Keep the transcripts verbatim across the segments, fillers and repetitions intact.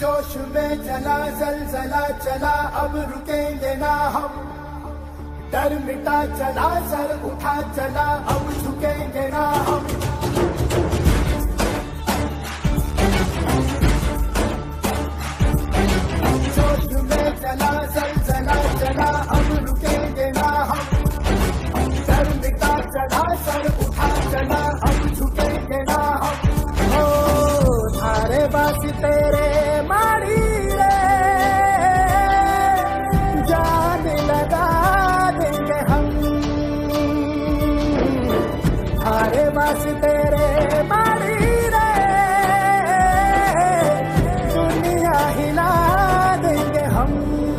जोश में चला जलजला चला, अब रुकेंगे ना हम। डर मिटा चला, सर उठा चला, अब झुकेंगे ना हम। जोश में चला जलजला चला, अब रुकेंगे ना हम। डर मिटा चला, सर उठा चला, अब झुकेंगे ना हम। ओ थारे बास तेरे मारी रे, जान लगा देंगे हम। थारे बास तेरे मारी रे, दुनिया हिला देंगे हम।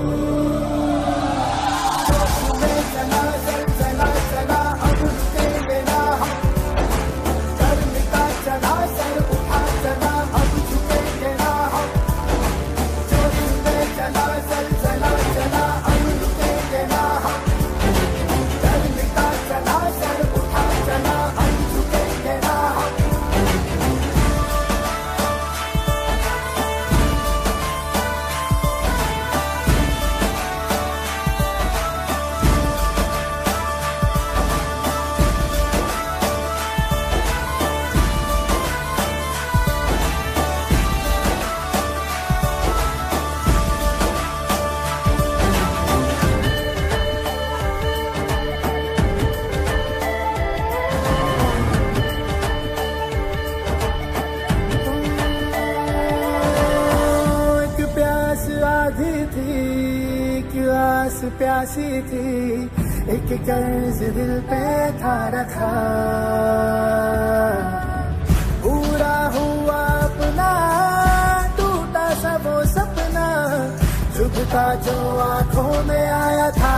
में चला चला चला, अब रुकेंगे ना हम। डर मिटा चला, सर उठा चला, अब झुकेंगे ना हम। जोश में चला चला चला, अब रुकेंगे ना हम। डर मिटा चला, सर उठा चला, अब झुकेंगे ना हम। एक प्यास आधी थी, एक आस प्यासी थी, एक कर्ज दिल पे था रखा। पूरा हुआ अपना, टूटा सा वो सपना, चुभता जो आंखों में आया था।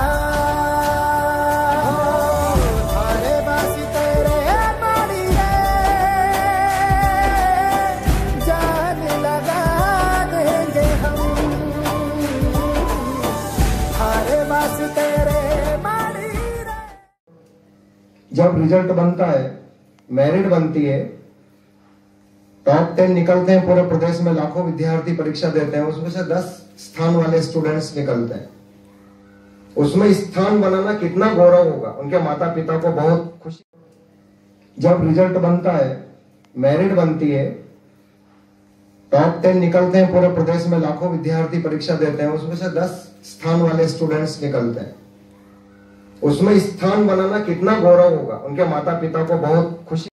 थारे बास तेरे मारी रे, जान लगा देंगे हम। थारे बास तेरे मारी रे। जब रिजल्ट बनता है, मेरिट बनती है, टॉप टेन निकलते हैं पूरे प्रदेश में, लाखों विद्यार्थी परीक्षा देते हैं, उसमें से दस स्थान वाले स्टूडेंट्स निकलते हैं। उसमें स्थान बनाना कितना गौरव होगा, उनके माता पिता को बहुत खुशी। जब रिजल्ट बनता है, मेरिट बनती है, टॉप टेन निकलते हैं पूरे प्रदेश में, लाखों विद्यार्थी परीक्षा देते हैं, उसमें से दस स्थान वाले स्टूडेंट्स निकलते हैं। उसमें स्थान बनाना कितना गौरव होगा, उनके माता पिता को बहुत खुशी।